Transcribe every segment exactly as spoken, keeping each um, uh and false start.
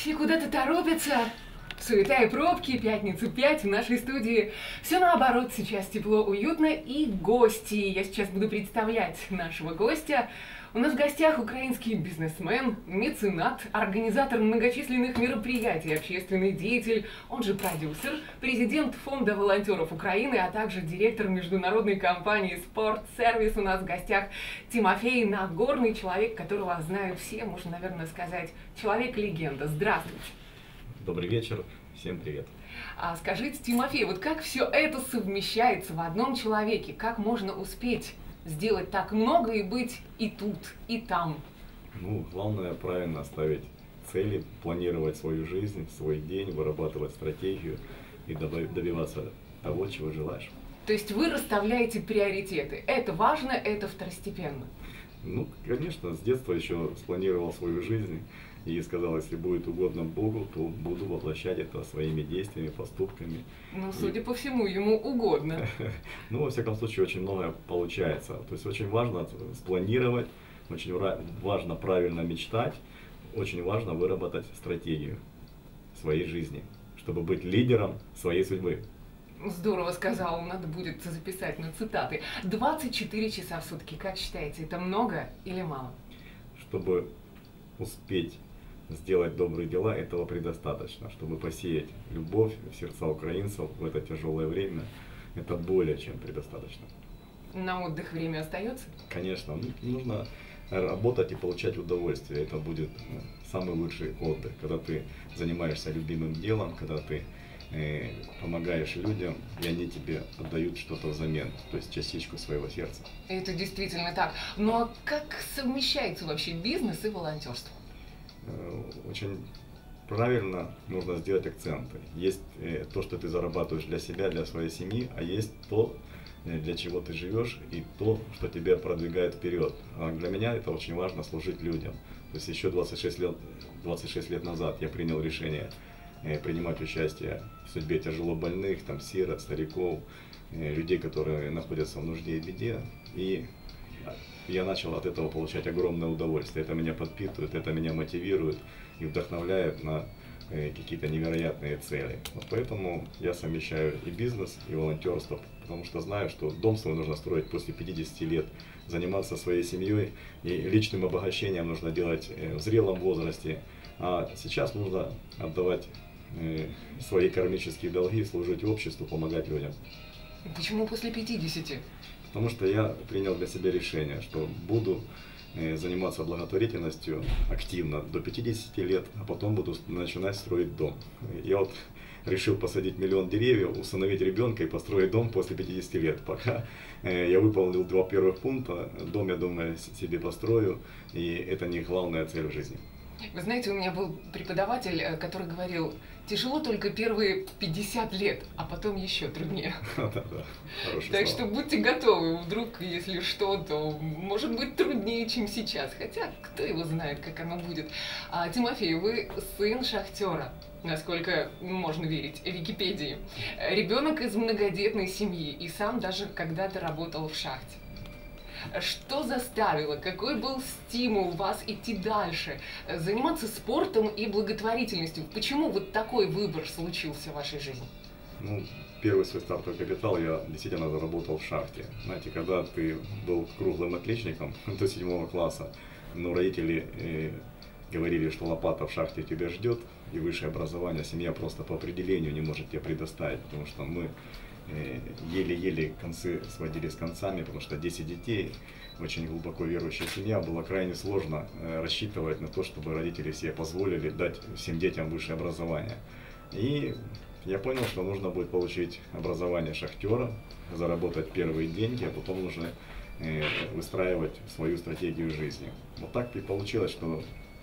Все куда-то торопятся. Суета и пробки, пятницу пять в нашей студии. Все наоборот, сейчас тепло, уютно и гости. Я сейчас буду представлять нашего гостя. У нас в гостях украинский бизнесмен, меценат, организатор многочисленных мероприятий, общественный деятель, он же продюсер, президент Фонда волонтеров Украины, а также директор международной компании «Спортсервис». У нас в гостях Тимофей Нагорный, человек, которого знают все, можно, наверное, сказать, человек-легенда. Здравствуйте. Добрый вечер, всем привет. А скажите, Тимофей, вот как все это совмещается в одном человеке? Как можно успеть сделать так много и быть и тут, и там? Ну, главное правильно ставить цели, планировать свою жизнь, свой день, вырабатывать стратегию и добиваться того, чего желаешь. То есть вы расставляете приоритеты. Это важно, это второстепенно. Ну, конечно, с детства еще спланировал свою жизнь и сказал, если будет угодно Богу, то буду воплощать это своими действиями, поступками. Ну, судя и... по всему, ему угодно. Ну, во всяком случае, очень многое получается. То есть очень важно спланировать, очень важно правильно мечтать, очень важно выработать стратегию своей жизни, чтобы быть лидером своей судьбы. Здорово сказал, надо будет записать на цитаты. двадцать четыре часа в сутки, как считаете, это много или мало? Чтобы успеть сделать добрые дела, этого предостаточно. Чтобы посеять любовь в сердца украинцев в это тяжелое время, это более чем предостаточно. На отдых время остается? Конечно, нужно работать и получать удовольствие. Это будет самый лучший отдых, когда ты занимаешься любимым делом, когда ты э, помогаешь людям, и они тебе отдают что-то взамен, то есть частичку своего сердца. Это действительно так. Ну а как совмещается вообще бизнес и волонтерство? Очень правильно нужно сделать акценты. Есть то, что ты зарабатываешь для себя, для своей семьи, а есть то, для чего ты живешь, и то, что тебя продвигает вперед. А для меня это очень важно — служить людям. То есть еще двадцать шесть лет, двадцать шесть лет назад я принял решение принимать участие в судьбе тяжело больных, там, сирот, стариков, людей, которые находятся в нужде и беде. И я начал от этого получать огромное удовольствие. Это меня подпитывает, это меня мотивирует и вдохновляет на какие-то невероятные цели. Вот поэтому я совмещаю и бизнес, и волонтерство, потому что знаю, что дом свой нужно строить после пятидесяти лет, заниматься своей семьей, и личным обогащением нужно делать в зрелом возрасте. А сейчас нужно отдавать свои кармические долги, служить обществу, помогать людям. Почему после пятидесяти? Потому что я принял для себя решение, что буду заниматься благотворительностью активно до пятидесяти лет, а потом буду начинать строить дом. Я вот решил посадить миллион деревьев, усыновить ребенка и построить дом после пятидесяти лет. Пока я выполнил два первых пункта, дом, я думаю, себе построю, и это не главная цель в жизни. Вы знаете, у меня был преподаватель, который говорил: тяжело только первые пятьдесят лет, а потом еще труднее. Так что будьте готовы, вдруг, если что, то может быть труднее, чем сейчас. Хотя, кто его знает, как оно будет. А, Тимофей, вы сын шахтера, насколько можно верить Википедии. Ребенок из многодетной семьи и сам даже когда-то работал в шахте. Что заставило, какой был стимул вас идти дальше, заниматься спортом и благотворительностью? Почему вот такой выбор случился в вашей жизни? Ну, первый свой стартовый капитал я действительно заработал в шахте. Знаете, когда ты был круглым отличником до седьмого класса, но родители э, говорили, что лопата в шахте тебя ждет, и высшее образование семья просто по определению не может тебе предоставить, потому что мы еле-еле концы сводили с концами, потому что десять детей, очень глубоко верующая семья, было крайне сложно рассчитывать на то, чтобы родители все позволили дать всем детям высшее образование. И я понял, что нужно будет получить образование шахтера, заработать первые деньги, а потом уже выстраивать свою стратегию жизни. Вот так и получилось, что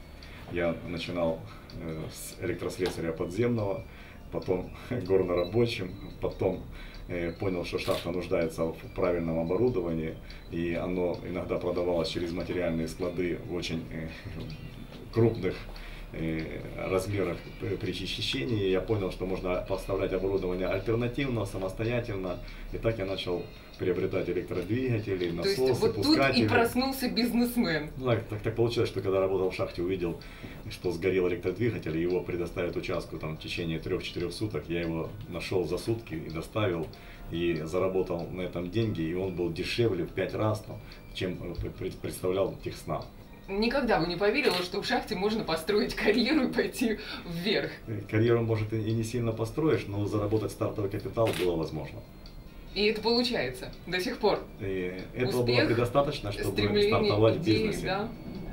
я начинал с электрослесаря подземного, потом горнорабочим, потом э, понял, что шахта нуждается в правильном оборудовании, и оно иногда продавалось через материальные склады в очень э, крупных размерах при чищении. Я понял, что можно поставлять оборудование альтернативно, самостоятельно. И так я начал приобретать электродвигатели, насосы, То есть вот пускатели. Тут и проснулся бизнесмен. Ну, так, так, так получилось, что когда работал в шахте, увидел, что сгорел электродвигатель, и его предоставят участку там, в течение трех-четырех суток. Я его нашел за сутки и доставил, и заработал на этом деньги, и он был дешевле в пять раз, там, чем представлял Техснаб. Никогда бы не поверила, что в шахте можно построить карьеру и пойти вверх. Карьеру, может, и не сильно построишь, но заработать стартовый капитал было возможно. И это получается до сих пор. И этого Успех, было предостаточно, чтобы стартовать в бизнесе. Да?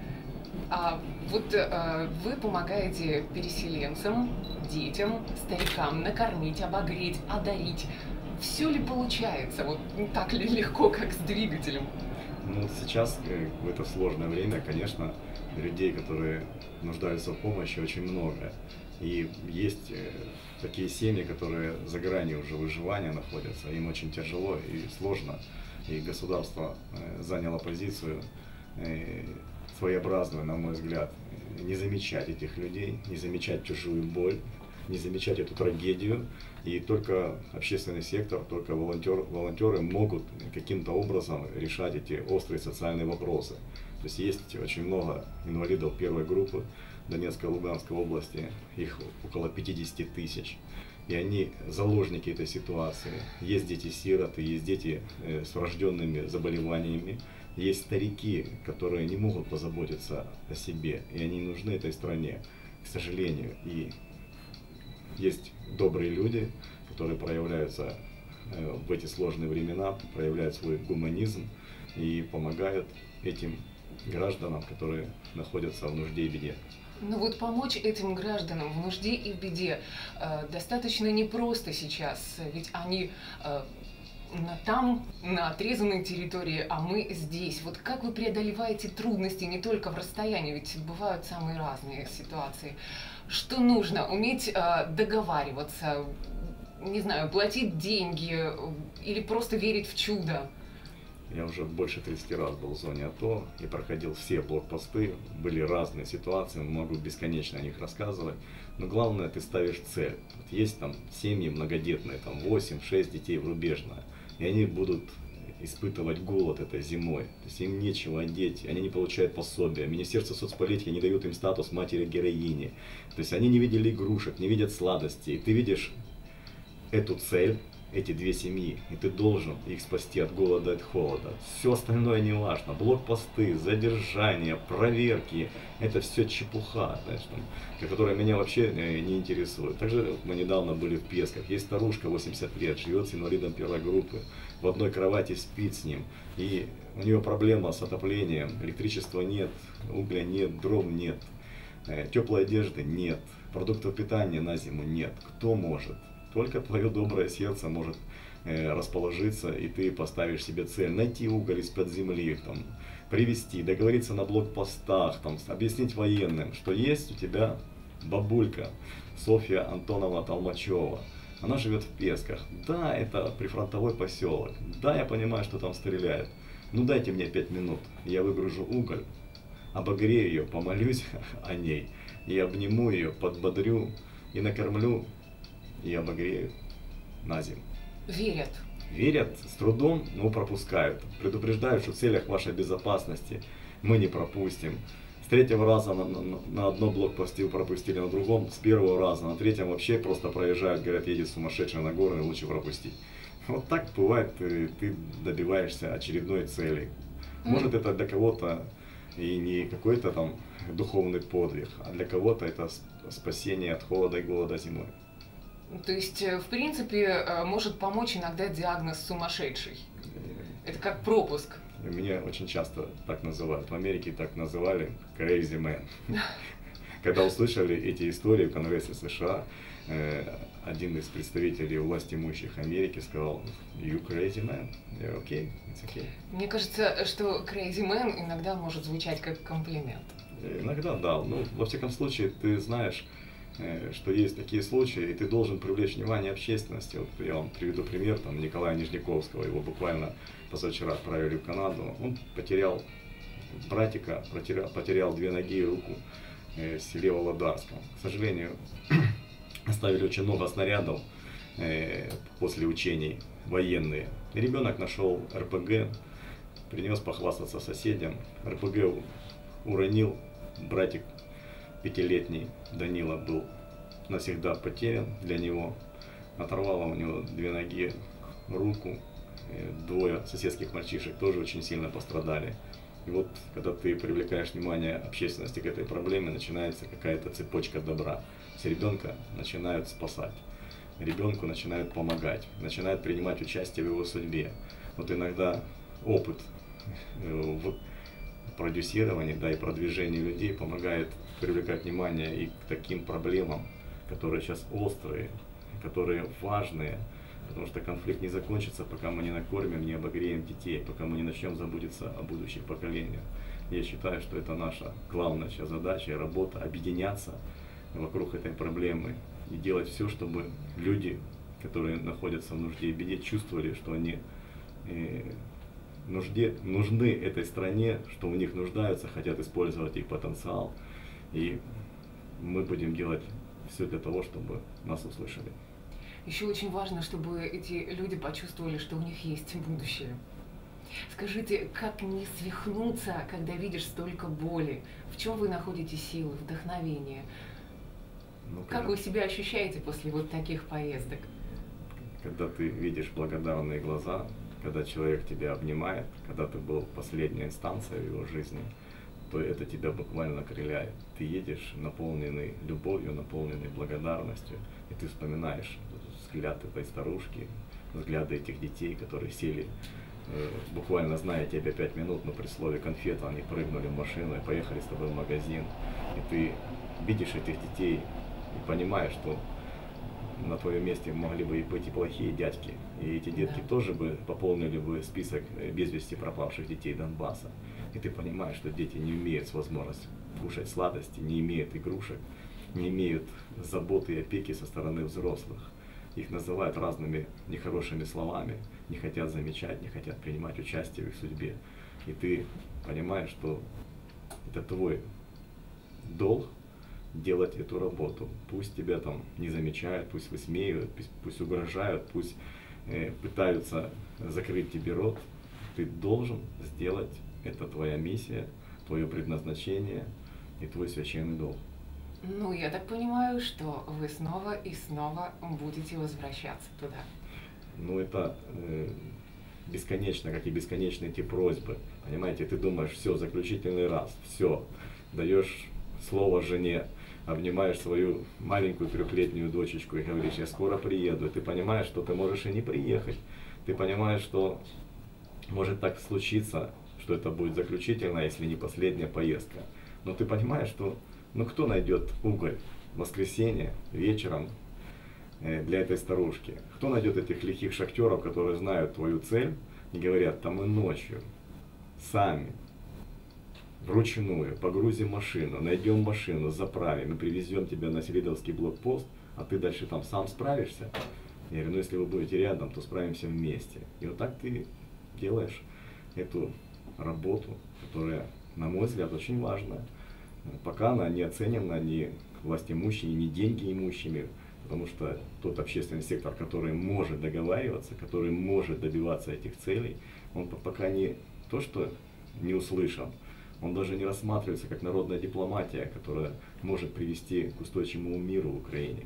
А вот а, вы помогаете переселенцам, детям, старикам накормить, обогреть, одарить. Все ли получается? Вот так ли легко, как с двигателем? Ну, сейчас, в это сложное время, конечно, людей, которые нуждаются в помощи, очень много. И есть такие семьи, которые за гранью уже выживания находятся, им очень тяжело и сложно. И государство заняло позицию своеобразную, на мой взгляд, не замечать этих людей, не замечать чужую боль, не замечать эту трагедию. И только общественный сектор, только волонтер, волонтеры могут каким-то образом решать эти острые социальные вопросы. То есть есть очень много инвалидов первой группы Донецкой и Луганской области, их около пятидесяти тысяч. И они заложники этой ситуации. Есть дети-сироты, есть дети с врожденными заболеваниями, есть старики, которые не могут позаботиться о себе, и они нужны этой стране, к сожалению. И есть добрые люди, которые проявляются в эти сложные времена, проявляют свой гуманизм и помогают этим гражданам, которые находятся в нужде и беде. Ну вот помочь этим гражданам в нужде и в беде э, достаточно непросто сейчас, ведь они э, там, на отрезанной территории, а мы здесь. Вот как вы преодолеваете трудности не только в расстоянии, ведь бывают самые разные ситуации. Что нужно? Уметь э, договариваться, не знаю, платить деньги или просто верить в чудо? Я уже больше тридцати раз был в зоне АТО и проходил все блокпосты. Были разные ситуации, могу бесконечно о них рассказывать. Но главное, ты ставишь цель. Вот есть там семьи многодетные, там восемь-шесть детей в Рубежное, и они будут испытывать голод этой зимой. То есть им нечего одеть, они не получают пособия. Министерство соцполитики не дают им статус матери-героини. То есть они не видели игрушек, не видят сладостей. И ты видишь эту цель, эти две семьи, и ты должен их спасти от голода, от холода. Все остальное не важно. Блокпосты, задержания, проверки, это все чепуха, знаешь, там, которая меня вообще не интересует. Также мы недавно были в Песках. Есть старушка восемьдесят лет, живет с инвалидом первой группы, в одной кровати спит с ним, и у нее проблема с отоплением, электричества нет, угля нет, дров нет, теплой одежды нет, продуктов питания на зиму нет. Кто может? Только твое доброе сердце может э, расположиться, и ты поставишь себе цель найти уголь из-под земли, там, привезти, договориться на блокпостах, там, объяснить военным, что есть у тебя бабулька Софья Антоновна Толмачева. Она живет в Песках. Да, это прифронтовой поселок. Да, я понимаю, что там стреляют. Ну дайте мне пять минут, я выгружу уголь, обогрею ее, помолюсь о ней, и обниму ее, подбодрю и накормлю. И обогреют на зиму. Верят. Верят с трудом, но пропускают. Предупреждают, что в целях вашей безопасности мы не пропустим. С третьего раза на, на, на одно блокпосте пропустили, на другом с первого раза, на третьем вообще просто проезжают, говорят, едет сумасшедший на горы, лучше пропустить. Вот так бывает, ты, ты добиваешься очередной цели. Может, это для кого-то и не какой-то там духовный подвиг, а для кого-то это спасение от холода и голода зимой. То есть, в принципе, может помочь иногда диагноз сумасшедший. Это как пропуск. Меня очень часто так называют. В Америке так называли crazy man. Когда услышали эти истории в Конгрессе США, один из представителей власть имущих Америки сказал: "You crazy man?" Yeah, okay, it's okay. Мне кажется, что crazy man иногда может звучать как комплимент. Иногда, да. Ну, во всяком случае, ты знаешь, что есть такие случаи, и ты должен привлечь внимание общественности. Вот я вам приведу пример там, Николая Нижняковского. Его буквально позавчера отправили в Канаду. Он потерял братика, потерял, потерял две ноги и руку. в селе Володарском. К сожалению, оставили очень много снарядов после учений военные. И ребенок нашел эр пэ гэ, принес похвастаться соседям. эр пэ гэ уронил, братик пятилетний Данила был навсегда потерян для него. Оторвало у него две ноги, руку. Двое соседских мальчишек тоже очень сильно пострадали. И вот, когда ты привлекаешь внимание общественности к этой проблеме, начинается какая-то цепочка добра. С ребенка начинают спасать, ребенку начинают помогать, начинают принимать участие в его судьбе. Вот иногда опыт в продюсировании, да, и продвижении людей помогает привлекать внимание и к таким проблемам, которые сейчас острые, которые важные. Потому что конфликт не закончится, пока мы не накормим, не обогреем детей, пока мы не начнем заботиться о будущих поколениях. Я считаю, что это наша главная сейчас задача и работа — объединяться вокруг этой проблемы и делать все, чтобы люди, которые находятся в нужде и беде, чувствовали, что они э, нужде, нужны этой стране, что в них нуждаются, хотят использовать их потенциал. И мы будем делать все для того, чтобы нас услышали. Еще очень важно, чтобы эти люди почувствовали, что у них есть будущее. Скажите, как не свихнуться, когда видишь столько боли? В чем вы находите силы, вдохновение? Ну, как когда... вы себя ощущаете после вот таких поездок? Когда ты видишь благодарные глаза, когда человек тебя обнимает, когда ты был последней инстанцией в его жизни, то это тебя буквально окрыляет. Ты едешь наполненный любовью, наполненный благодарностью, и ты вспоминаешь взгляд этой старушки, взгляды этих детей, которые сели, э, буквально зная тебя пять минут, но при слове конфета они прыгнули в машину и поехали с тобой в магазин. И ты видишь этих детей и понимаешь, что на твоем месте могли бы быть и плохие дядьки. И эти детки да. тоже бы пополнили бы список без вести пропавших детей Донбасса. И ты понимаешь, что дети не имеют возможности кушать сладости, не имеют игрушек, не имеют заботы и опеки со стороны взрослых. Их называют разными нехорошими словами, не хотят замечать, не хотят принимать участие в их судьбе. И ты понимаешь, что это твой долг делать эту работу. Пусть тебя там не замечают, пусть высмеивают, пусть, пусть угрожают, пусть э, пытаются закрыть тебе рот. Ты должен сделать, это твоя миссия, твое предназначение и твой священный долг. Ну, я так понимаю, что вы снова и снова будете возвращаться туда. Ну, это э, бесконечно, как и бесконечны эти просьбы. Понимаете, ты думаешь, все, заключительный раз, все, даешь слово жене, обнимаешь свою маленькую трехлетнюю дочечку и говоришь, я скоро приеду. И ты понимаешь, что ты можешь и не приехать. Ты понимаешь, что может так случиться, что это будет заключительная, если не последняя поездка. Но ты понимаешь, что ну кто найдет уголь в воскресенье вечером э, для этой старушки? Кто найдет этих лихих шахтеров, которые знают твою цель и говорят, там мы ночью сами вручную погрузим машину, найдем машину, заправим и привезем тебя на Селидовский блокпост, а ты дальше там сам справишься? Я говорю, ну если вы будете рядом, то справимся вместе. И вот так ты делаешь эту работу, которая, на мой взгляд, очень важная. Пока она не оценена ни властимущими, ни деньги имущими, потому что тот общественный сектор, который может договариваться, который может добиваться этих целей, он пока не то, что не услышан, он даже не рассматривается как народная дипломатия, которая может привести к устойчивому миру в Украине.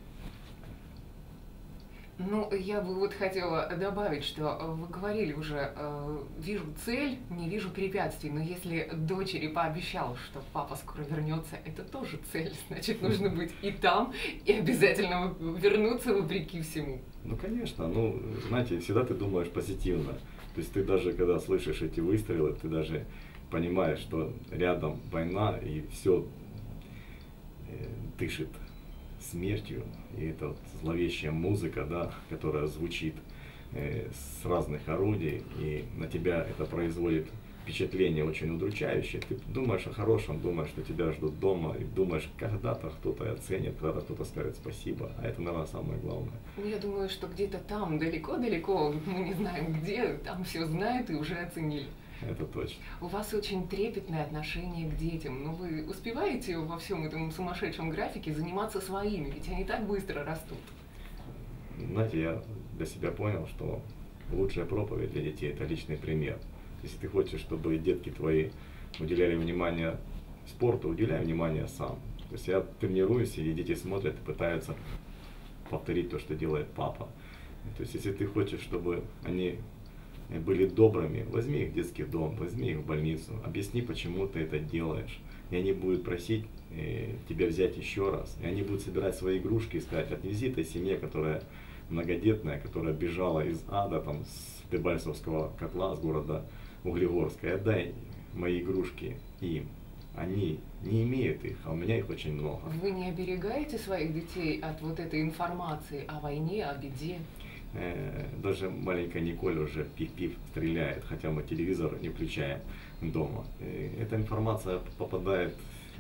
Ну, я бы вот хотела добавить, что вы говорили уже, э, вижу цель, не вижу препятствий, но если дочери пообещал, что папа скоро вернется, это тоже цель, значит, нужно быть и там, и обязательно вернуться вопреки всему. Ну, конечно, ну, знаете, всегда ты думаешь позитивно, то есть ты даже, когда слышишь эти выстрелы, ты даже понимаешь, что рядом война, и все э, дышит смертью, и это вот зловещая музыка, да, которая звучит э, с разных орудий, и на тебя это производит впечатление очень удручающее. Ты думаешь о хорошем, думаешь, что тебя ждут дома, и думаешь, когда-то кто-то оценит, когда-то кто-то скажет спасибо, а это, наверное, самое главное. Ну, я думаю, что где-то там, далеко-далеко, мы не знаем где, там все знают и уже оценили. Это точно. У вас очень трепетное отношение к детям, но вы успеваете во всем этом сумасшедшем графике заниматься своими, ведь они так быстро растут. Знаете, я для себя понял, что лучшая проповедь для детей – это личный пример. Если ты хочешь, чтобы детки твои уделяли внимание спорту, уделяй внимание сам. То есть я тренируюсь, и дети смотрят и пытаются повторить то, что делает папа. То есть если ты хочешь, чтобы они были добрыми, возьми их в детский дом, возьми их в больницу, объясни, почему ты это делаешь. И они будут просить э, тебя взять еще раз. И они будут собирать свои игрушки и сказать: отвези этой семье, которая многодетная, которая бежала из ада, там, с Дебальцевского котла, с города Углегорска, и отдай мои игрушки им. Они не имеют их, а у меня их очень много. Вы не оберегаете своих детей от вот этой информации о войне, о беде? Даже маленькая Николь уже пив-пив стреляет, хотя мы телевизор не включаем дома. Эта информация попадает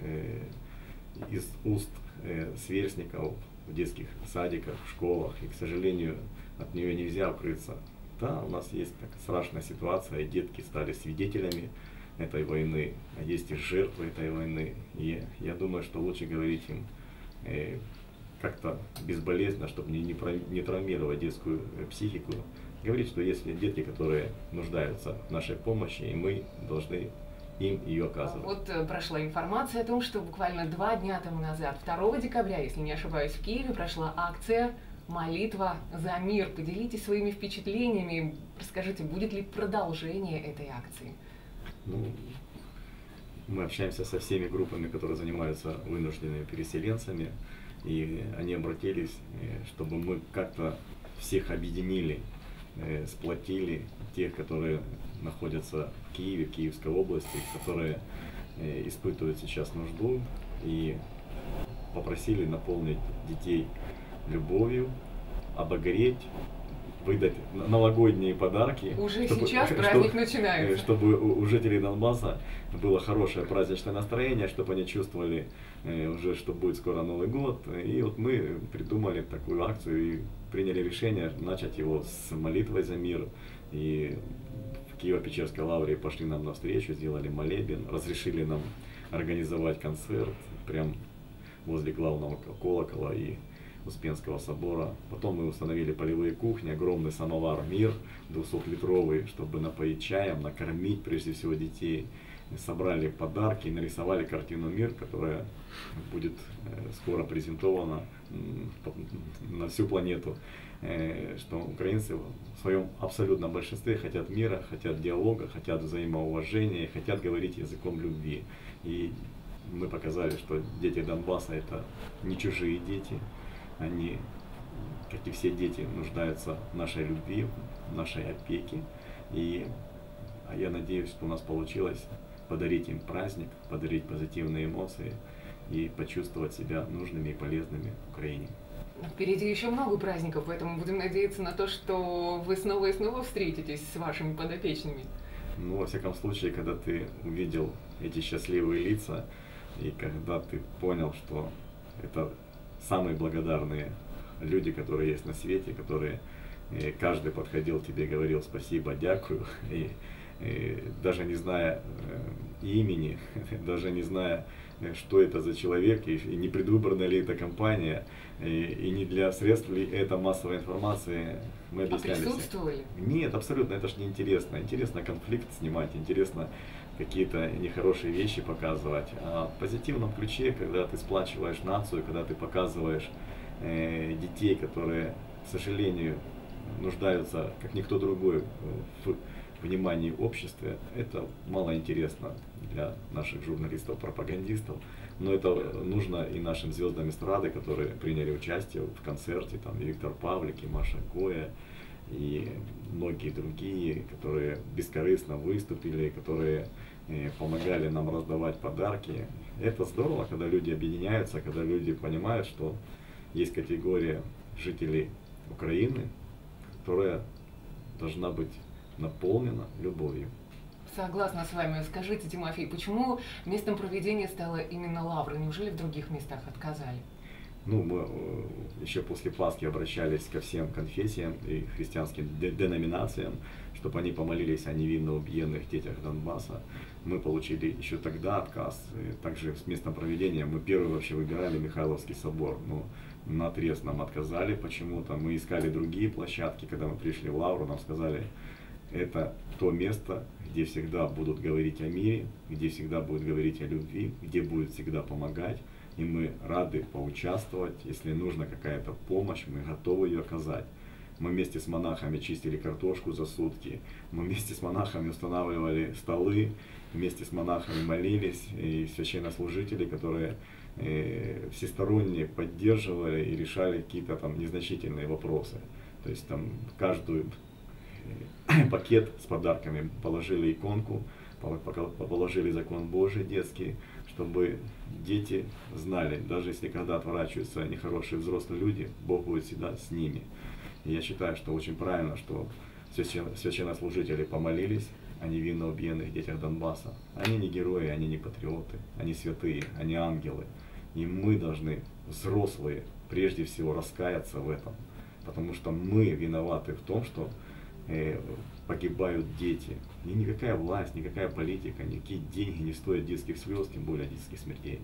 из уст сверстников в детских садиках, в школах, и, к сожалению, от нее нельзя укрыться. Да, у нас есть такая страшная ситуация, и детки стали свидетелями этой войны, а есть и жертвы этой войны. И я думаю, что лучше говорить им э, как-то безболезненно, чтобы не, не, не травмировать детскую психику. Говорить, что есть детки, которые нуждаются в нашей помощи, и мы должны им ее оказывать. Вот э, прошла информация о том, что буквально два дня тому назад, второго декабря, если не ошибаюсь, в Киеве прошла акция «Молитва за мир». Поделитесь своими впечатлениями, расскажите, будет ли продолжение этой акции? Ну, мы общаемся со всеми группами, которые занимаются вынужденными переселенцами, и они обратились, чтобы мы как-то всех объединили, сплотили тех, которые находятся в Киеве, в Киевской области, которые испытывают сейчас нужду, и попросили наполнить детей любовью, обогреть, выдать новогодние подарки. Уже чтобы, сейчас праздник чтобы, начинается. Чтобы у, у жителей Донбасса было хорошее праздничное настроение, чтобы они чувствовали э, уже, что будет скоро Новый год. И вот мы придумали такую акцию и приняли решение начать его с молитвой за мир. И в Киево-Печерской лавре пошли нам навстречу, сделали молебен, разрешили нам организовать концерт прямо возле главного колокола и Успенского собора. Потом мы установили полевые кухни, огромный самовар «Мир» двухсотлитровый, чтобы напоить чаем, накормить прежде всего детей. Собрали подарки, нарисовали картину «Мир», которая будет скоро презентована на всю планету. Что украинцы в своем абсолютном большинстве хотят мира, хотят диалога, хотят взаимоуважения, хотят говорить языком любви. И мы показали, что дети Донбасса — это не чужие дети. Они, как и все дети, нуждаются в нашей любви, в нашей опеке. И а я надеюсь, что у нас получилось подарить им праздник, подарить позитивные эмоции и почувствовать себя нужными и полезными в Украине. Впереди еще много праздников, поэтому будем надеяться на то, что вы снова и снова встретитесь с вашими подопечными. Ну, во всяком случае, когда ты увидел эти счастливые лица, и когда ты понял, что это самые благодарные люди, которые есть на свете, которые э, каждый подходил к тебе и говорил спасибо, дякую, и, и даже не зная э, имени, даже не зная, что это за человек, и, и не предвыборная ли это компания, и, и не для средств ли это массовой информации, мы объясняли. А присутствовали? Нет, абсолютно, это же не интересно. Интересно конфликт снимать, интересно какие-то нехорошие вещи показывать. А в позитивном ключе, когда ты сплачиваешь нацию, когда ты показываешь э, детей, которые, к сожалению, нуждаются, как никто другой, в внимании общества, это мало интересно для наших журналистов-пропагандистов. Но это нужно и нашим звездам эстрады, которые приняли участие в концерте, там и Виктор Павлик, и Маша Коя, и многие другие, которые бескорыстно выступили, которые э, помогали нам раздавать подарки. Это здорово, когда люди объединяются, когда люди понимают, что есть категория жителей Украины, которая должна быть наполнена любовью. Согласна с вами. Скажите, Тимофей, почему местом проведения стала именно Лавра? Неужели в других местах отказали? Ну, мы еще после Пасхи обращались ко всем конфессиям и христианским деноминациям, чтобы они помолились о невинно убиенных детях Донбасса. Мы получили еще тогда отказ. И также с местом проведения мы первые вообще выбирали Михайловский собор. Но наотрез нам отказали почему-то. Мы искали другие площадки. Когда мы пришли в Лавру, нам сказали, это то место, где всегда будут говорить о мире, где всегда будут говорить о любви, где будут всегда помогать. И мы рады поучаствовать. Если нужна какая-то помощь, мы готовы ее оказать. Мы вместе с монахами чистили картошку за сутки. Мы вместе с монахами устанавливали столы. Вместе с монахами молились. И священнослужители, которые э, всесторонне поддерживали и решали какие-то там незначительные вопросы. То есть там каждую э, пакет с подарками положили иконку, положили закон Божий детский, чтобы дети знали, даже если когда отворачиваются нехорошие взрослые люди, Бог будет всегда с ними. И я считаю, что очень правильно, что священнослужители помолились о невинно убиенных детях Донбасса. Они не герои, они не патриоты, они святые, они ангелы. И мы должны, взрослые, прежде всего раскаяться в этом, потому что мы виноваты в том, что э, погибают дети. И никакая власть, никакая политика, никакие деньги не стоят детских слез, тем более детских смертей.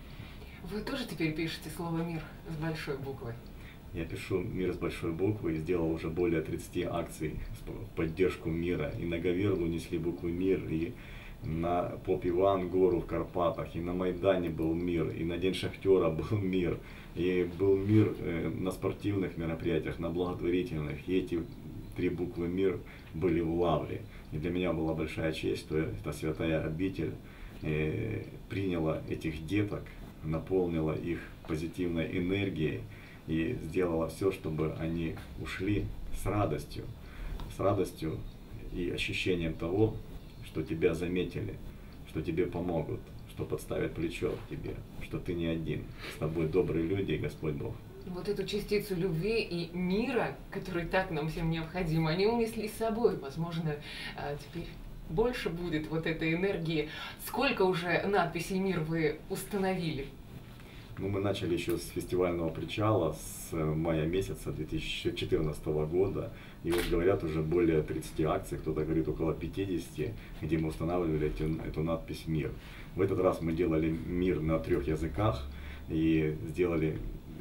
Вы тоже теперь пишете слово «мир» с большой буквы? Я пишу «Мир» с большой буквы и сделал уже более тридцати акций в поддержку мира. И на Говерлу несли буквы «Мир», и на Поп-Иван гору в Карпатах, и на Майдане был мир, и на День Шахтера был мир, и был мир на спортивных мероприятиях, на благотворительных. И эти три буквы «Мир» были в Лавре. И для меня была большая честь, что эта святая обитель э, приняла этих деток, наполнила их позитивной энергией и сделала все, чтобы они ушли с радостью, с радостью и ощущением того, что тебя заметили, что тебе помогут, что подставят плечо к тебе, что ты не один, с тобой добрые люди и Господь Бог. Вот эту частицу любви и мира, который так нам всем необходим, они унесли с собой. Возможно, теперь больше будет вот этой энергии. Сколько уже надписей «Мир» вы установили? Ну, мы начали еще с фестивального причала с мая месяца две тысячи четырнадцатого года. И вот говорят, уже более тридцати акций, кто-то говорит около пятидесяти, где мы устанавливали эту, эту надпись «Мир». В этот раз мы делали «Мир» на трех языках и сделали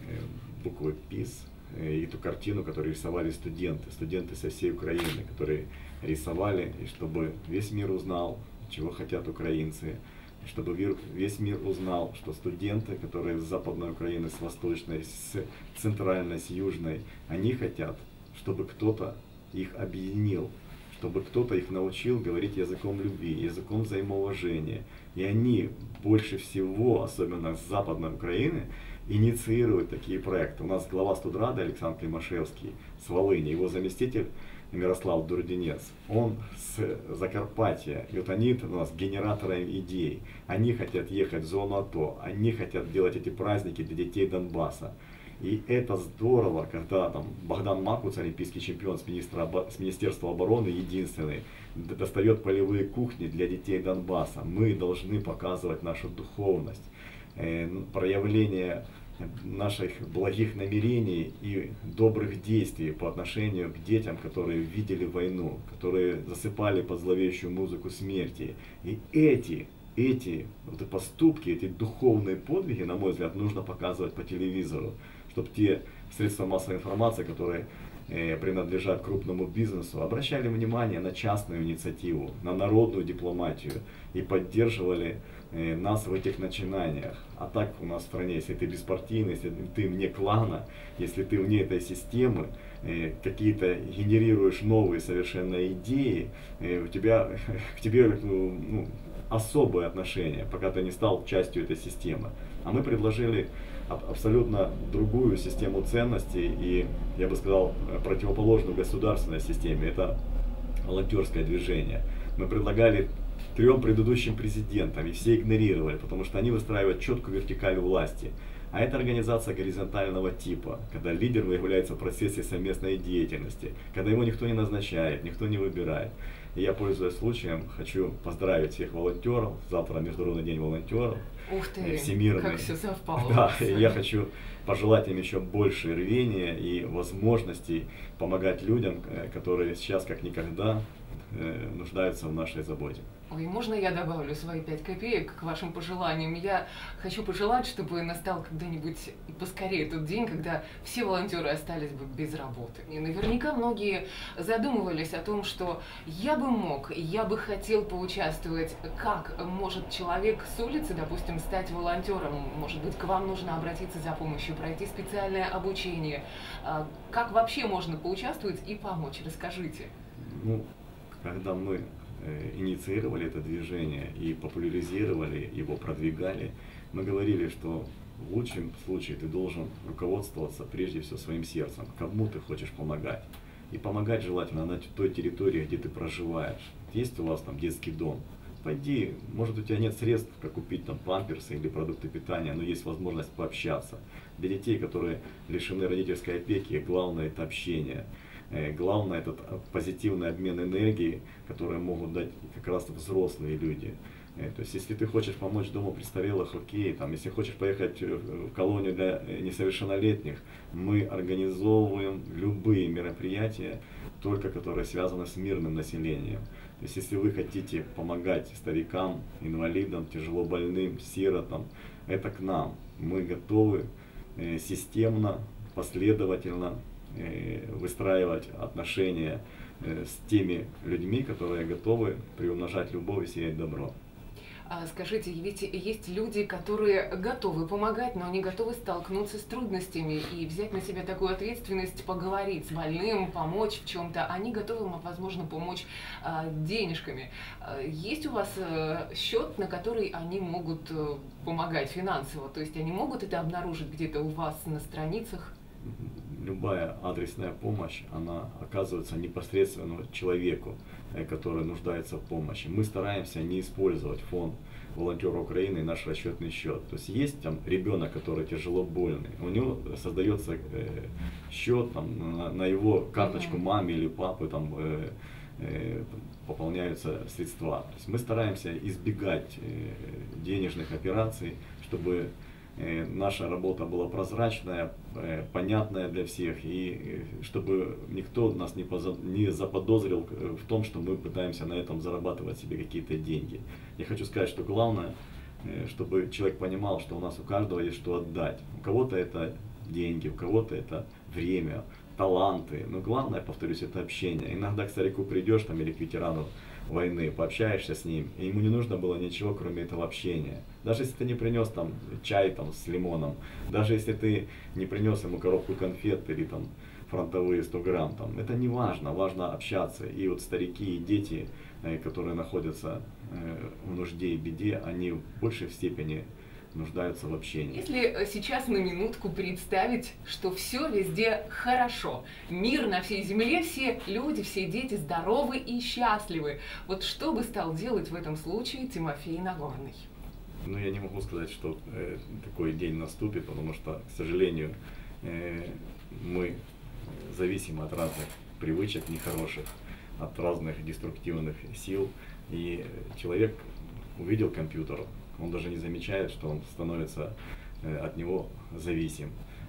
буквы ПИС, и эту картину, которую рисовали студенты, студенты со всей Украины, которые рисовали, и чтобы весь мир узнал, чего хотят украинцы, чтобы весь мир узнал, что студенты, которые с Западной Украины, с Восточной, с Центральной, с Южной, они хотят, чтобы кто-то их объединил, чтобы кто-то их научил говорить языком любви, языком взаимоуважения. И они больше всего, особенно с Западной Украины, инициируют такие проекты. У нас глава студрада Александр Климашевский с Волыни, его заместитель Мирослав Дурдинец, он с Закарпатья. И вот они у нас генераторы идей. Они хотят ехать в зону АТО, они хотят делать эти праздники для детей Донбасса. И это здорово, когда там Богдан Макуц, олимпийский чемпион с, министра, с Министерства обороны, единственный, достает полевые кухни для детей Донбасса. Мы должны показывать нашу духовность, э, проявление наших благих намерений и добрых действий по отношению к детям, которые видели войну, которые засыпали под зловещую музыку смерти. И эти, эти вот поступки, эти духовные подвиги, на мой взгляд, нужно показывать по телевизору, чтобы те средства массовой информации, которые э, принадлежат крупному бизнесу, обращали внимание на частную инициативу, на народную дипломатию и поддерживали э, нас в этих начинаниях. А так у нас в стране, если ты беспартийный, если ты вне клана, если ты вне этой системы, э, какие-то генерируешь новые совершенно идеи, э, у тебя, к тебе ну, особое отношение, пока ты не стал частью этой системы. А мы предложили абсолютно другую систему ценностей и, я бы сказал, противоположную государственной системе. Это волонтерское движение. Мы предлагали трем предыдущим президентам, и все игнорировали, потому что они выстраивают четкую вертикаль власти. А это организация горизонтального типа, когда лидер выявляется в процессе совместной деятельности, когда его никто не назначает, никто не выбирает. И я, пользуясь случаем, хочу поздравить всех волонтеров. Завтра Международный день волонтеров. Ух ты, всемирный. Как все совпало. Да, и я хочу пожелать им еще больше рвения и возможностей помогать людям, которые сейчас как никогда нуждаются в нашей заботе. Ой, можно я добавлю свои пять копеек к вашим пожеланиям? Я хочу пожелать, чтобы настал когда-нибудь поскорее тот день, когда все волонтеры остались бы без работы. И наверняка многие задумывались о том, что я бы мог, я бы хотел поучаствовать. Как может человек с улицы, допустим, стать волонтером? Может быть, к вам нужно обратиться за помощью, пройти специальное обучение? Как вообще можно поучаствовать и помочь? Расскажите. Ну, когда мы инициировали это движение и популяризировали его, продвигали, мы говорили, что в лучшем случае ты должен руководствоваться прежде всего своим сердцем, кому ты хочешь помогать. И помогать желательно на той территории, где ты проживаешь. Есть у вас там детский дом, пойди, может у тебя нет средств, как купить там памперсы или продукты питания, но есть возможность пообщаться. Для детей, которые лишены родительской опеки, главное это общение. Главное это позитивный обмен энергией, который могут дать как раз взрослые люди. То есть, если ты хочешь помочь дому престарелых, окей, там, если хочешь поехать в колонию для несовершеннолетних, мы организовываем любые мероприятия, только которые связаны с мирным населением. То есть, если вы хотите помогать старикам, инвалидам, тяжело больным, сиротам, это к нам. Мы готовы системно, последовательно выстраивать отношения с теми людьми, которые готовы приумножать любовь и сеять добро. Скажите, ведь есть люди, которые готовы помогать, но не готовы столкнуться с трудностями и взять на себя такую ответственность, поговорить с больным, помочь в чем-то. Они готовы, возможно, помочь денежками. Есть у вас счет, на который они могут помогать финансово? То есть они могут это обнаружить где-то у вас на страницах? Любая адресная помощь, она оказывается непосредственно человеку, который нуждается в помощи. Мы стараемся не использовать фонд волонтера Украины и наш расчетный счет. То есть есть там ребенок, который тяжело больный, у него создается э, счет там, на, на его карточку маме или папы там, э, э, пополняются средства. То есть мы стараемся избегать э, денежных операций, чтобы наша работа была прозрачная, понятная для всех, и чтобы никто нас не, поза, не заподозрил в том, что мы пытаемся на этом зарабатывать себе какие-то деньги. Я хочу сказать, что главное, чтобы человек понимал, что у нас у каждого есть что отдать. У кого-то это деньги, у кого-то это время, таланты, но главное, повторюсь, это общение. Иногда к старику придешь там, или к ветерану войны, пообщаешься с ним, и ему не нужно было ничего, кроме этого общения. Даже если ты не принес там чай там, с лимоном, даже если ты не принес ему коробку конфет или там фронтовые сто грамм, там, это не важно, важно общаться. И вот старики и дети, которые находятся в нужде и беде, они в большей степени нуждаются в общении. Если сейчас на минутку представить, что все везде хорошо, мир на всей земле, все люди, все дети здоровы и счастливы, вот что бы стал делать в этом случае Тимофей Нагорный? Ну, я не могу сказать, что э, такой день наступит, потому что, к сожалению, э, мы зависимы от разных привычек нехороших, от разных деструктивных сил, и человек увидел компьютер, он даже не замечает, что он становится э, от него зависим.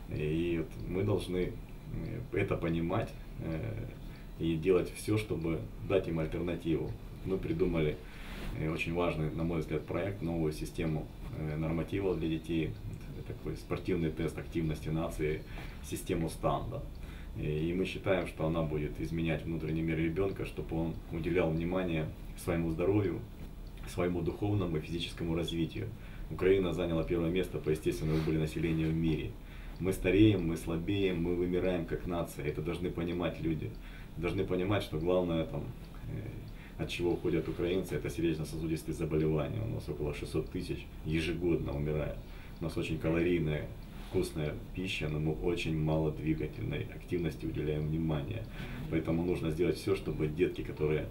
И вот мы должны это понимать э, и делать все, чтобы дать им альтернативу. Мы придумали э, очень важный, на мой взгляд, проект, новую систему э, нормативов для детей, такой спортивный тест активности нации, систему станда. И мы считаем, что она будет изменять внутренний мир ребенка, чтобы он уделял внимание своему здоровью, своему духовному и физическому развитию. Украина заняла первое место по естественному убыли населения в мире. Мы стареем, мы слабеем, мы вымираем как нация. Это должны понимать люди. Должны понимать, что главное, там, э, от чего уходят украинцы, это сердечно-сосудистые заболевания. У нас около шестисот тысяч ежегодно умирает. У нас очень калорийная, вкусная пища, но мы очень мало двигательной активности уделяем внимания. Поэтому нужно сделать все, чтобы детки, которые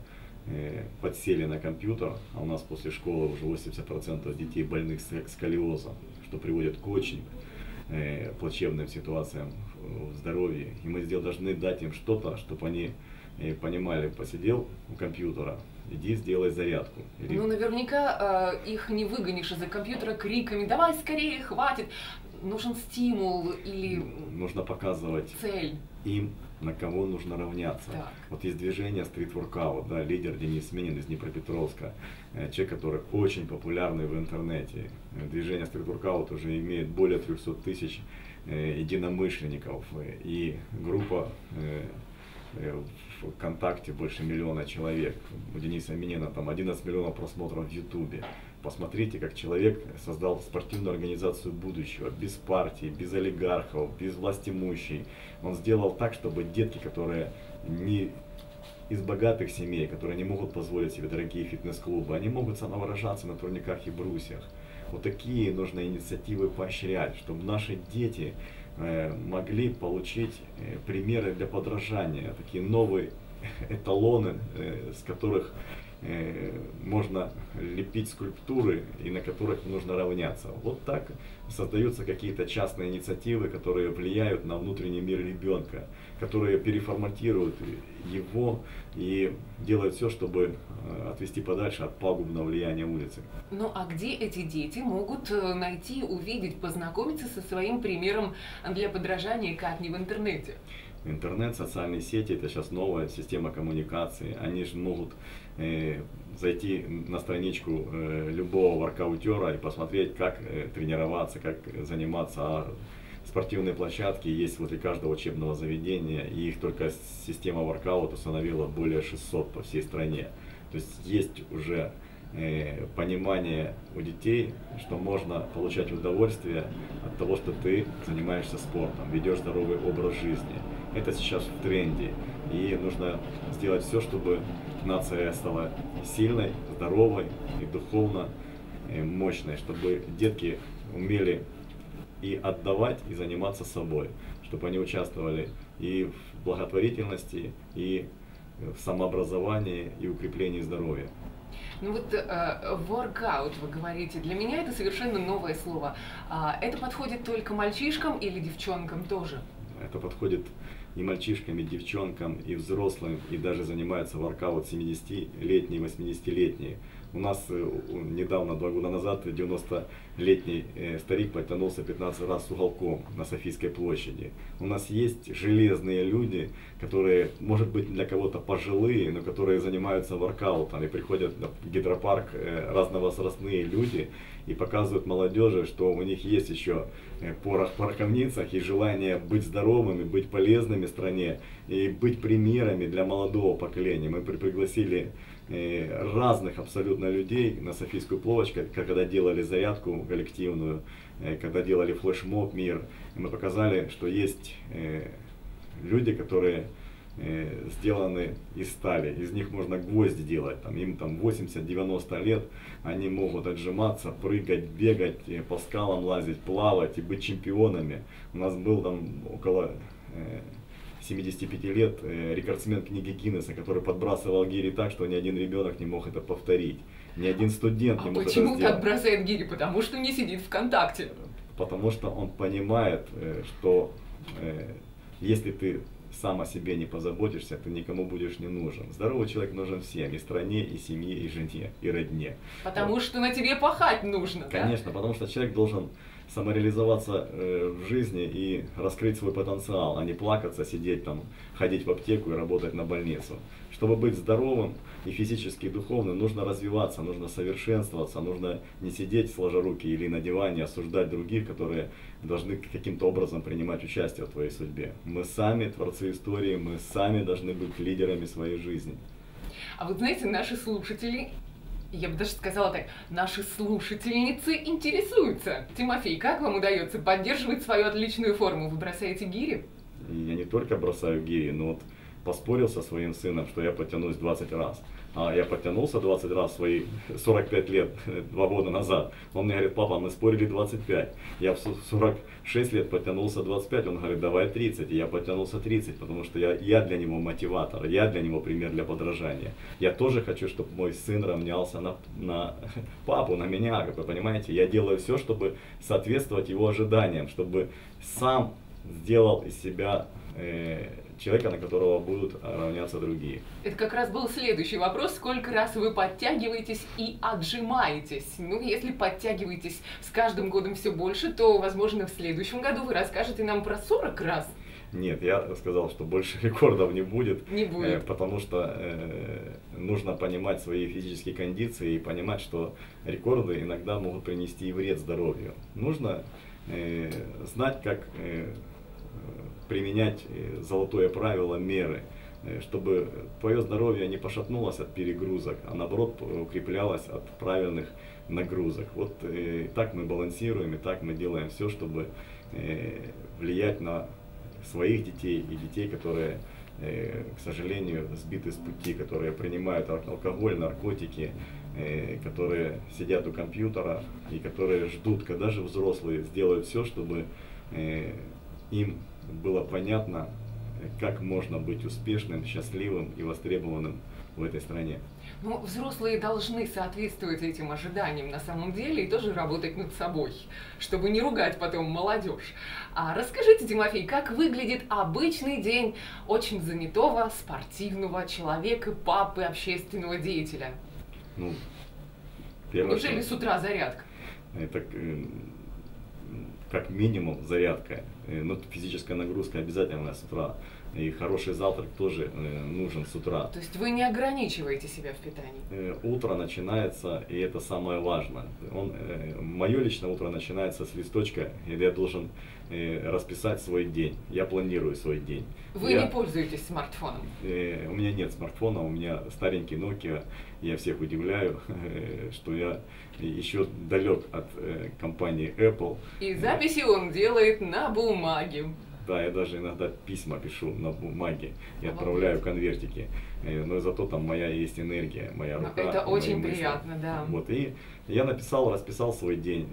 подсели на компьютер, а у нас после школы уже восемьдесят процентов детей больных сколиозом, что приводит к очень э, плачевным ситуациям в здоровье. И мы должны дать им что-то, чтобы они э, понимали, посидел у компьютера, иди сделай зарядку. Или... Ну, наверняка э, их не выгонишь из-за компьютера криками «давай скорее, хватит!» Нужен стимул или нужно показывать цель им, на кого нужно равняться. Так. Вот есть движение Street Workout, да, лидер Денис Минин из Днепропетровска, человек, который очень популярный в интернете. Движение Street Workout уже имеет более трёхсот тысяч э, единомышленников, и группа э, в ВКонтакте больше миллиона человек. У Дениса Минина там одиннадцать миллионов просмотров в Ютубе. Посмотрите, как человек создал спортивную организацию будущего, без партий, без олигархов, без властимущей. Он сделал так, чтобы детки, которые не из богатых семей, которые не могут позволить себе дорогие фитнес-клубы, они могут самовыражаться на турниках и брусьях. Вот такие нужно инициативы поощрять, чтобы наши дети э, могли получить э, примеры для подражания, такие новые эталоны, э, с которых можно лепить скульптуры и на которых нужно равняться. Вот так создаются какие-то частные инициативы, которые влияют на внутренний мир ребенка, которые переформатируют его и делают все, чтобы отвести подальше от пагубного влияния улицы. Ну а где эти дети могут найти, увидеть, познакомиться со своим примером для подражания, как не в интернете? Интернет, социальные сети — это сейчас новая система коммуникации. Они же могут э, зайти на страничку э, любого воркаутера и посмотреть, как э, тренироваться, как заниматься. А спортивные площадки есть возле каждого учебного заведения, и их только система воркаут установила более шестисот по всей стране. То есть есть уже э, понимание у детей, что можно получать удовольствие от того, что ты занимаешься спортом, ведешь здоровый образ жизни. Это сейчас в тренде, и нужно сделать все, чтобы нация стала сильной, здоровой и духовно мощной, чтобы детки умели и отдавать, и заниматься собой, чтобы они участвовали и в благотворительности, и в самообразовании, и укреплении здоровья. Ну вот воркаут, uh, вы говорите, для меня это совершенно новое слово. Uh, это подходит только мальчишкам или девчонкам тоже? Это подходит и мальчишкам, и девчонкам, и взрослым, и даже занимаются воркаут семидесятилетние, восьмидесятилетние. У нас э, недавно, два года назад, девяностолетний э, старик подтянулся пятнадцать раз с уголком на Софийской площади. У нас есть железные люди, которые, может быть, для кого-то пожилые, но которые занимаются воркаутом и приходят в гидропарк э, разновозрастные люди и показывают молодежи, что у них есть еще порох в пороховницах и желание быть здоровыми, быть полезными стране и быть примерами для молодого поколения. Мы пригласили разных абсолютно людей на Софийскую площадь, когда делали зарядку коллективную, когда делали флешмоб «Мир». И мы показали, что есть люди, которые сделаны из стали, из них можно гвозди делать, там, им там восемьдесят-девяносто лет, они могут отжиматься, прыгать, бегать, по скалам лазить, плавать и быть чемпионами. У нас был там около семидесяти пяти лет рекордсмен книги Гиннесса, который подбрасывал гири так, что ни один ребенок не мог это повторить, ни один студент а не мог это сделать. Почему так бросает гири? Потому что не сидит ВКонтакте. Потому что он понимает, что если ты сам о себе не позаботишься, ты никому будешь не нужен. Здоровый человек нужен всем, и стране, и семье, и жене, и родне. Потому вот. Что на тебе пахать нужно, Конечно, да? Потому что человек должен самореализоваться э, в жизни и раскрыть свой потенциал, а не плакаться, сидеть там, ходить в аптеку и работать на больницу. Чтобы быть здоровым и физически, и духовно, нужно развиваться, нужно совершенствоваться, нужно не сидеть сложа руки или на диване, осуждать других, которые должны каким-то образом принимать участие в твоей судьбе. Мы сами творцы истории, мы сами должны быть лидерами своей жизни. А вот знаете, наши слушатели, я бы даже сказала так, наши слушательницы интересуются. Тимофей, как вам удается поддерживать свою отличную форму? Вы бросаете гири? Я не только бросаю гири, но вот поспорил со своим сыном, что я потянусь двадцать раз. а я подтянулся двадцать раз в свои сорок пять лет, два года назад. Он мне говорит: папа, мы спорили двадцать пять. Я в сорок шесть лет подтянулся двадцать пять, он говорит: давай тридцать. И я подтянулся тридцать, потому что я, я для него мотиватор, я для него пример для подражания. Я тоже хочу, чтобы мой сын равнялся на, на папу, на меня, как вы понимаете. Я делаю все, чтобы соответствовать его ожиданиям, чтобы сам сделал из себя э, человека, на которого будут равняться другие. Это как раз был следующий вопрос. Сколько раз вы подтягиваетесь и отжимаетесь? Ну, если подтягиваетесь с каждым годом все больше, то, возможно, в следующем году вы расскажете нам про сорок раз. Нет, я сказал, что больше рекордов не будет. Не будет. Э, потому что э, нужно понимать свои физические кондиции и понимать, что рекорды иногда могут принести и вред здоровью. Нужно э, знать, как э, применять золотое правило меры, чтобы твое здоровье не пошатнулось от перегрузок, а наоборот укреплялось от правильных нагрузок. Вот и так мы балансируем, и так мы делаем все, чтобы влиять на своих детей и детей, которые, к сожалению, сбиты с пути, которые принимают алкоголь, наркотики, которые сидят у компьютера и которые ждут, когда же взрослые сделают все, чтобы им было понятно, как можно быть успешным, счастливым и востребованным в этой стране. Ну, взрослые должны соответствовать этим ожиданиям на самом деле и тоже работать над собой, чтобы не ругать потом молодежь. А расскажите, Тимофей, как выглядит обычный день очень занятого спортивного человека, папы, общественного деятеля? Ну, первое, Неужели что... с утра зарядка? Это как минимум зарядка, но физическая нагрузка обязательно с утра. И хороший завтрак тоже нужен с утра. То есть вы не ограничиваете себя в питании? Утро начинается, и это самое важное. Он, мое личное утро начинается с листочка, где я должен расписать свой день. Я планирую свой день. Вы я, не пользуетесь смартфоном? У меня нет смартфона, у меня старенький Nokia. Я всех удивляю, что я еще далек от компании Apple. И записи он делает на бумаге. Да, я даже иногда письма пишу на бумаге и отправляю конвертики. Но зато там моя есть энергия, моя рука. Это очень приятно, да. Вот, и я написал, расписал свой день,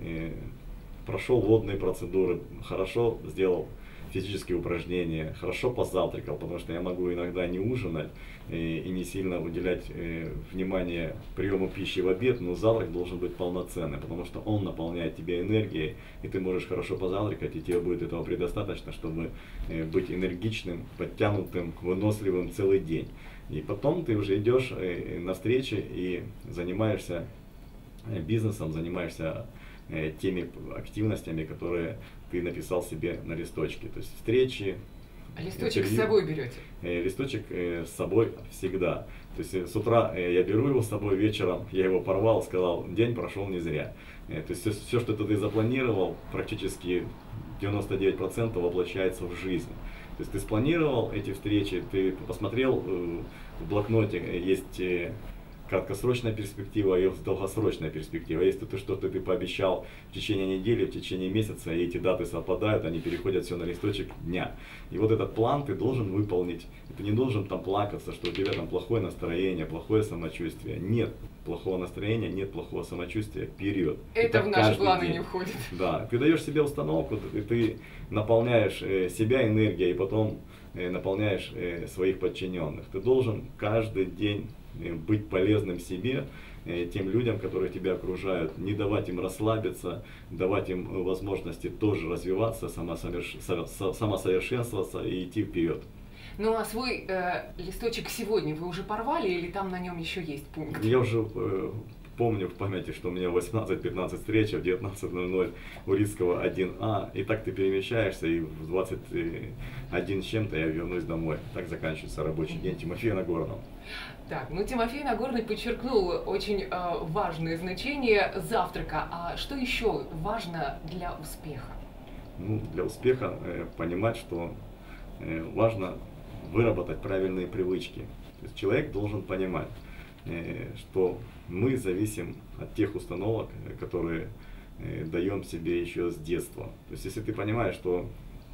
прошел водные процедуры, хорошо сделал физические упражнения, хорошо позавтракал, потому что я могу иногда не ужинать и, и не сильно уделять э, внимание приему пищи в обед, но завтрак должен быть полноценный, потому что он наполняет тебя энергией, и ты можешь хорошо позавтракать, и тебе будет этого предостаточно, чтобы э, быть энергичным, подтянутым, выносливым целый день. И потом ты уже идешь э, на встречи и занимаешься э, бизнесом, занимаешься э, теми активностями, которые ты написал себе на листочке. То есть встречи. А листочек интервью. С собой берете? Э, листочек э, с собой всегда. То есть э, с утра э, я беру его с собой, вечером я его порвал, сказал, день прошел не зря. Э, то есть все, все, что ты запланировал, практически девяносто девять процентов воплощается в жизнь. То есть ты спланировал эти встречи, ты посмотрел э, в блокноте, э, есть э, краткосрочная перспектива и долгосрочная перспектива. Если ты что-то ты пообещал в течение недели, в течение месяца, и эти даты совпадают, они переходят все на листочек дня. И вот этот план ты должен выполнить. И ты не должен там плакаться, что у тебя там плохое настроение, плохое самочувствие. Нет плохого настроения, нет плохого самочувствия. Вперед. Это в наши планы не входит. Да, ты даешь себе установку, и ты наполняешь э, себя энергией, и потом э, наполняешь э, своих подчиненных. Ты должен каждый день быть полезным себе, тем людям, которые тебя окружают, не давать им расслабиться, давать им возможности тоже развиваться, самосовершенствоваться и идти вперед. Ну а свой э, листочек сегодня вы уже порвали или там на нем еще есть пункт? Я уже э, помню в памяти, что у меня восемнадцать-пятнадцать встреча в девятнадцать ноль ноль у Рицкого один А, и так ты перемещаешься, и в двадцать один с чем-то я вернусь домой. Так заканчивается рабочий день Тимофея Нагорного. Так, ну Тимофей Нагорный подчеркнул очень э, важное значение завтрака. А что еще важно для успеха? Ну, для успеха э, понимать, что э, важно выработать правильные привычки. То есть человек должен понимать, э, что мы зависим от тех установок, которые э, даем себе еще с детства. То есть если ты понимаешь, что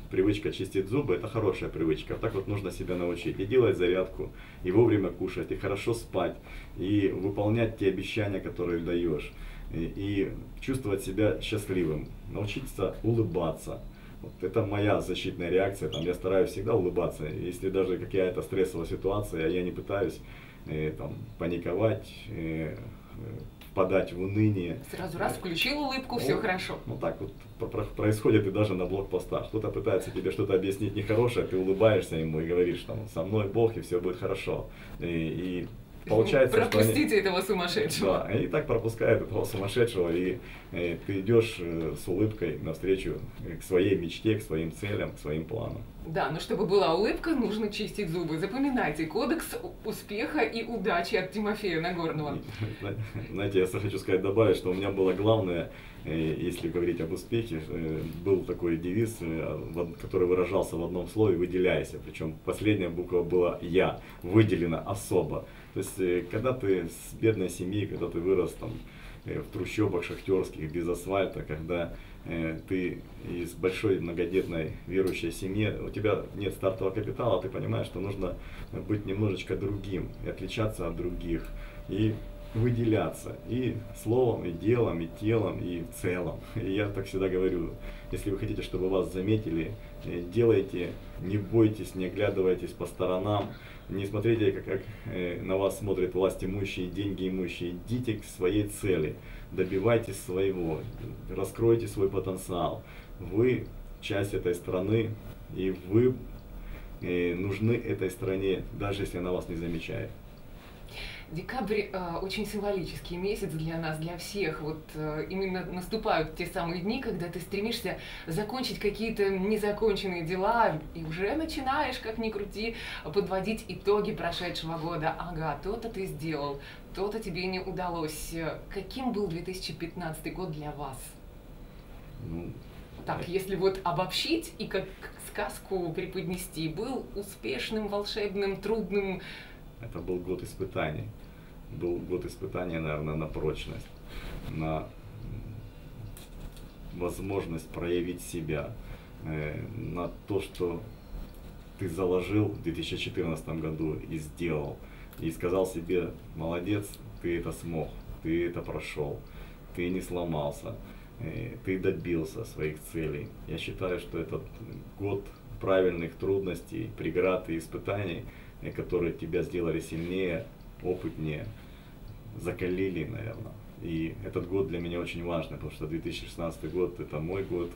привычка чистить зубы – это хорошая привычка. Так вот нужно себя научить. И делать зарядку, и вовремя кушать, и хорошо спать, и выполнять те обещания, которые даешь. И, и чувствовать себя счастливым. Научиться улыбаться. Вот это моя защитная реакция. Там, я стараюсь всегда улыбаться. Если даже какая-то стрессовая ситуация, я не пытаюсь э, там, паниковать, э, впадать в уныние. Сразу раз включил улыбку, ну, все хорошо. Ну так вот происходит и даже на блокпостах. Кто-то пытается тебе что-то объяснить нехорошее, ты улыбаешься ему и говоришь, там, со мной Бог и все будет хорошо. И, и получается, пропустите что они, этого сумасшедшего. Да, они так пропускают этого сумасшедшего, и, и ты идешь с улыбкой навстречу к своей мечте, к своим целям, к своим планам. Да, но чтобы была улыбка, нужно чистить зубы. Запоминайте, кодекс успеха и удачи от Тимофея Нагорного. Знаете, я хочу сказать, добавить, что у меня было главное, если говорить об успехе, был такой девиз, который выражался в одном слове «выделяйся». Причем последняя буква была «я», выделена особо. То есть, когда ты с бедной семьи, когда ты вырос там в трущобах шахтерских, без асфальта, когда э, ты из большой многодетной верующей семьи, у тебя нет стартового капитала, ты понимаешь, что нужно быть немножечко другим, и отличаться от других, и выделяться и словом, и делом, и телом, и в целом. И я так всегда говорю, если вы хотите, чтобы вас заметили, делайте, не бойтесь, не оглядывайтесь по сторонам, не смотрите, как, как э, на вас смотрят власть имущие, деньги имущие. Идите к своей цели, добивайтесь своего, раскройте свой потенциал. Вы часть этой страны, и вы э, нужны этой стране, даже если она вас не замечает. Декабрь э, очень символический месяц для нас, для всех. Вот э, именно наступают те самые дни, когда ты стремишься закончить какие-то незаконченные дела и уже начинаешь, как ни крути, подводить итоги прошедшего года. Ага, то-то ты сделал, то-то тебе не удалось. Каким был две тысячи пятнадцатый год для вас? Ну, так, если вот обобщить и как сказку преподнести, был успешным, волшебным, трудным? Это был год испытаний. Был год испытания, наверное, на прочность, на возможность проявить себя, э, на то, что ты заложил в две тысячи четырнадцатом году и сделал. И сказал себе: молодец, ты это смог, ты это прошел, ты не сломался, э, ты добился своих целей. Я считаю, что этот год правильных трудностей, преград и испытаний, которые тебя сделали сильнее, опытнее, закалили, наверное. И этот год для меня очень важный, потому что две тысячи шестнадцатый год — это мой год,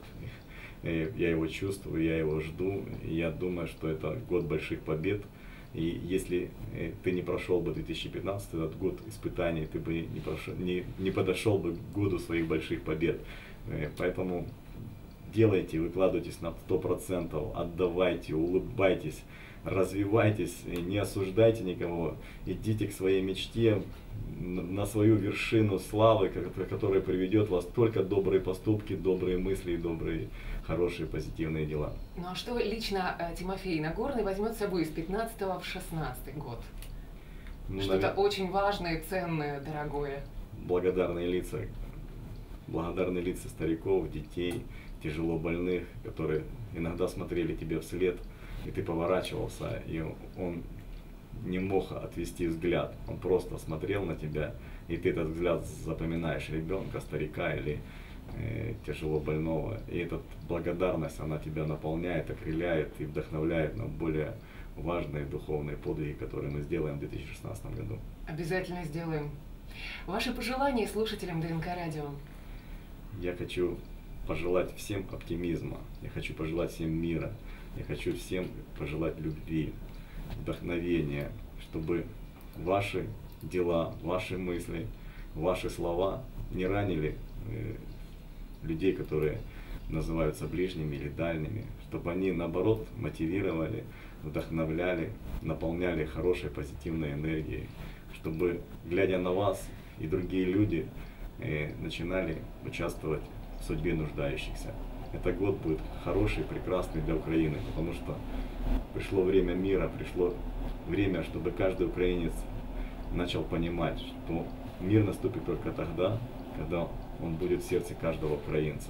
я его чувствую, я его жду, и я думаю, что это год больших побед. И если ты не прошел бы две тысячи пятнадцатый, этот год испытаний, ты бы не, прошел, не, не подошел бы к году своих больших побед. Поэтому делайте, выкладывайтесь на сто процентов, отдавайте, улыбайтесь, развивайтесь, не осуждайте никого, идите к своей мечте, на свою вершину славы, которая приведет вас только добрые поступки, добрые мысли и добрые, хорошие, позитивные дела. Ну а что лично Тимофей Нагорный возьмет с собой из пятнадцатого в шестнадцатый год? Ну, что-то навер... очень важное, ценное, дорогое. Благодарные лица, благодарные лица стариков, детей, тяжело больных, которые иногда смотрели тебе вслед, и ты поворачивался, и он не мог отвести взгляд. Он просто смотрел на тебя, и ты этот взгляд запоминаешь: ребенка, старика или э, тяжело больного. И эта благодарность, она тебя наполняет, окрыляет и вдохновляет на более важные духовные подвиги, которые мы сделаем в две тысячи шестнадцатом году. Обязательно сделаем. Ваши пожелания слушателям ДНК Радио? Я хочу пожелать всем оптимизма, я хочу пожелать всем мира, я хочу всем пожелать любви, вдохновения, чтобы ваши дела, ваши мысли, ваши слова не ранили э, людей, которые называются ближними или дальними, чтобы они, наоборот, мотивировали, вдохновляли, наполняли хорошей позитивной энергией, чтобы, глядя на вас, и другие люди э, начинали участвовать в судьбе нуждающихся. Этот год будет хороший, прекрасный для Украины, потому что пришло время мира, пришло время, чтобы каждый украинец начал понимать, что мир наступит только тогда, когда он будет в сердце каждого украинца.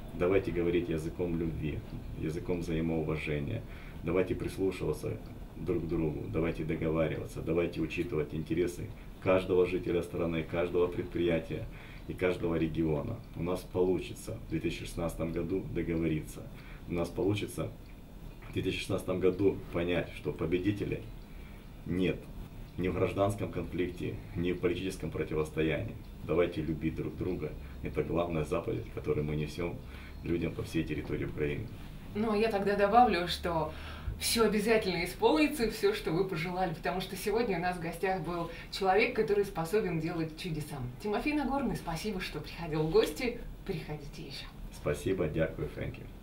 Давайте говорить языком любви, языком взаимоуважения. Давайте прислушиваться друг к другу, давайте договариваться, давайте учитывать интересы каждого жителя страны, каждого предприятия и каждого региона. У нас получится в две тысячи шестнадцатом году договориться. У нас получится в две тысячи шестнадцатом году понять, что победителей нет ни в гражданском конфликте, ни в политическом противостоянии. Давайте любить друг друга. Это главная заповедь, которую мы несем людям по всей территории Украины. Ну, я тогда добавлю, что все обязательно исполнится, все, что вы пожелали, потому что сегодня у нас в гостях был человек, который способен делать чудеса. Тимофей Нагорный, спасибо, что приходил в гости. Приходите еще. Спасибо, дякую, Фрэнки.